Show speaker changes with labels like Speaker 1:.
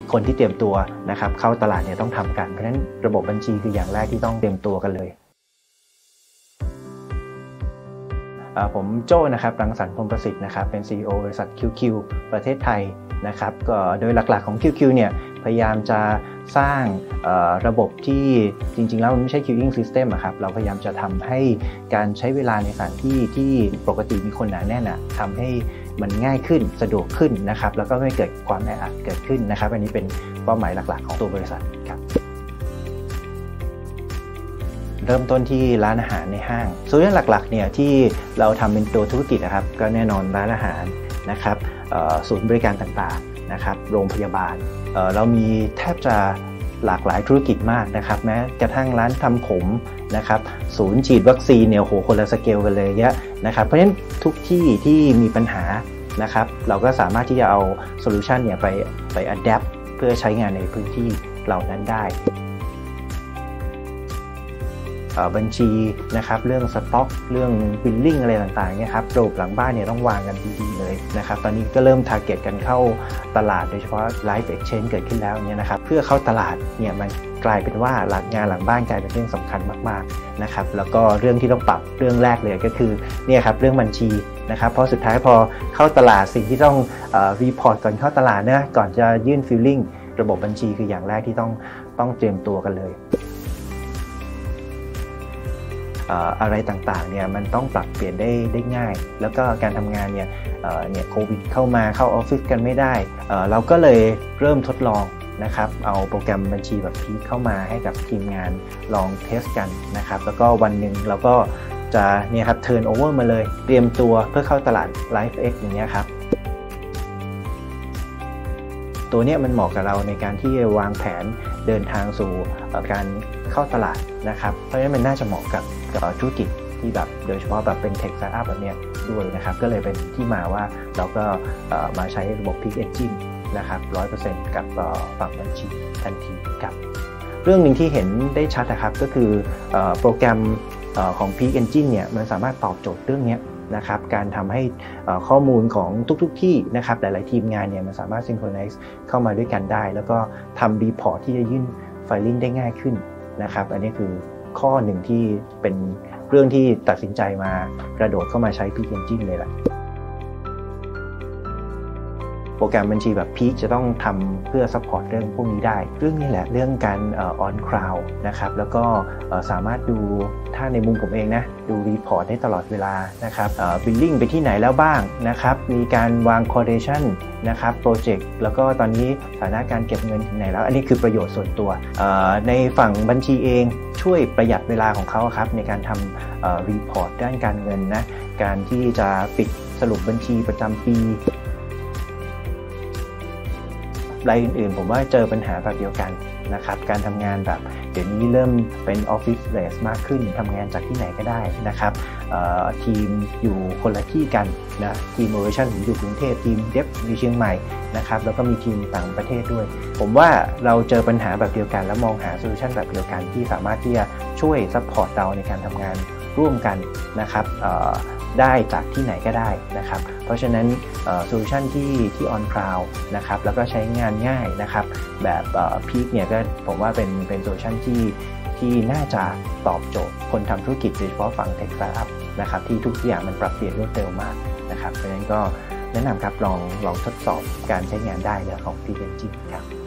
Speaker 1: คนที่เตรียมตัวนะครับเข้าตลาดเนี่ยต้องทำกันเพราะฉะนั้นระบบบัญชีคืออย่างแรกที่ต้องเตรียมตัวกันเลยผมโจ้นะครับรังสรรค์พรหมประสิทธิ์นะครับเป็น CEO บริษัท QQ ประเทศไทยนะครับก็โดยหลักๆของ QQ เนี่ยพยายามจะสร้างระบบที่จริงๆแล้วมันไม่ใช่ queuing system อะครับเราพยายามจะทำให้การใช้เวลาในสถานที่ที่ปกติมีคนหนาแน่นทำให้มันง่ายขึ้นสะดวกขึ้นนะครับแล้วก็ไม่เกิดความแออัดเกิดขึ้นนะครับอันนี้เป็นเป้าหมายหลักๆของตัวบริษัทครับเริ่มต้นที่ร้านอาหารในห้างส่วนเรื่องหลักๆเนี่ยที่เราทำเป็นตัวธุรกิจนะครับก็แน่นอนร้านอาหารนะครับศูนย์บริการต่างๆนะครับโรงพยาบาลเรามีแทบจะหลากหลายธุรกิจมากนะครับแม้กระทั่งร้านทำผมนะครับศูนย์ฉีดวัคซีนเนี่ยโหคนละสเกลกันเลยเยอะนะครับเพราะฉะนั้นทุกที่ที่มีปัญหานะครับเราก็สามารถที่จะเอาโซลูชันเนี่ยไปอัดแอปเพื่อใช้งานในพื้นที่เหล่านั้นได้บัญชีนะครับเรื่องสต็อกเรื่องบิลลิ่งอะไรต่างๆเนี่ยครับระบบหลังบ้านเนี่ยต้องวางกันดีๆเลยนะครับตอนนี้ก็เริ่มทาร์เก็ตกันเข้าตลาดโดยเฉพาะ Live Exchange เกิดขึ้นแล้วเนี่ยนะครับเพื่อเข้าตลาดเนี่ยมันกลายเป็นว่างานหลังบ้านกลายเป็นเรื่องสำคัญมากๆนะครับแล้วก็เรื่องที่ต้องปรับเรื่องแรกเลยก็คือเนี่ยครับเรื่องบัญชีนะครับเพราะสุดท้ายพอเข้าตลาดสิ่งที่ต้องรีพอร์ตก่อนเข้าตลาดนะก่อนจะยื่นฟิลลิ่งระบบบัญชีคืออย่างแรกที่ต้องเตรียมตัวกันเลยอะไรต่างๆเนี่ยมันต้องปรับเปลี่ยนได้ง่ายแล้วก็การทำงานเนี่ยโควิดเข้ามาเข้าออฟฟิศกันไม่ได้เราก็เลยเริ่มทดลองนะครับเอาโปรแกรมบัญชีแบบพีคเข้ามาให้กับทีมงานลองเทสกันนะครับแล้วก็วันหนึ่งเราก็จะเนี่ยครับเทิร์นโอเวอร์มาเลยเตรียมตัวเพื่อเข้าตลาด LiveX อย่างเงี้ยครับตัวนี้มันเหมาะกับเราในการที่จะวางแผนเดินทางสู่การเข้าตลาดนะครับเพราะฉะนั้นมันน่าจะเหมาะกับธุรกิจที่แบบโดยเฉพาะแบบเป็นเทคสตาร์ทอัพแบบนี้ด้วยนะครับก็เลยเป็นที่มาว่าเราก็มาใช้ระบบ Peak Engine นะครับ 100% กับฝั่งบัญชีทันทีครับเรื่องหนึ่งที่เห็นได้ชัดนะครับก็คือโปรแกรมของ Peak Engine เนี่ยมันสามารถตอบโจทย์เรื่องนี้นะครับการทำให้ข้อมูลของทุกที่นะครับหลายๆทีมงานเนี่ยมันสามารถ synchronize เข้ามาด้วยกันได้แล้วก็ทำ report ที่จะยื่น filing ได้ง่ายขึ้นนะครับอันนี้คือข้อหนึ่งที่เป็นเรื่องที่ตัดสินใจมากระโดดเข้ามาใช้ Peak Engine เลยแหละโปรแกรมบัญชีแบบ Peak จะต้องทำเพื่อ support เรื่องพวกนี้ได้เรื่องนี้แหละเรื่องการon cloud นะครับแล้วก็สามารถดูถ้าในมุมผมเองนะดู report ได้ตลอดเวลานะครับbilling ไปที่ไหนแล้วบ้างนะครับมีการวาง coordination นะครับโปรเจกต์แล้วก็ตอนนี้สถานะการเก็บเงินถึงไหนแล้วอันนี้คือประโยชน์ส่วนตัวในฝั่งบัญชีเองช่วยประหยัดเวลาของเขาครับในการทำreport ด้านการเงินนะการที่จะปิดสรุปบัญชีประจำปีรายอื่นๆผมว่าเจอปัญหาแบบเดียวกันนะครับการทำงานแบบเดี๋ยวนี้เริ่มเป็น Office Based มากขึ้นทำงานจากที่ไหนก็ได้นะครับทีมอยู่คนละที่กันนะทีม Operation อยู่กรุงเทพทีม Dev อยู่เชียงใหม่นะครับแล้วก็มีทีมต่างประเทศด้วยผมว่าเราเจอปัญหาแบบเดียวกันแล้วมองหาโซลูชันแบบเดียวกันที่สามารถที่จะช่วยซัพพอร์ตเราในการทำงานร่วมกันนะครับได้จากที่ไหนก็ได้นะครับเพราะฉะนั้นโซลูชันที่ on cloud นะครับแล้วก็ใช้งานง่ายนะครับแบบPeak เนี่ยก็ผมว่าเป็นโซลูชันที่น่าจะตอบโจทย์คนทำธุรกิจโดยเฉพาะฝั่ง Tech Startup นะครับที่ทุกอย่างมันปรับเปลี่ยนรวดเร็วมากนะครับเพราะฉะนั้นก็แนะนำครับลองทดสอบการใช้งานได้ของ Peak Engine ครับ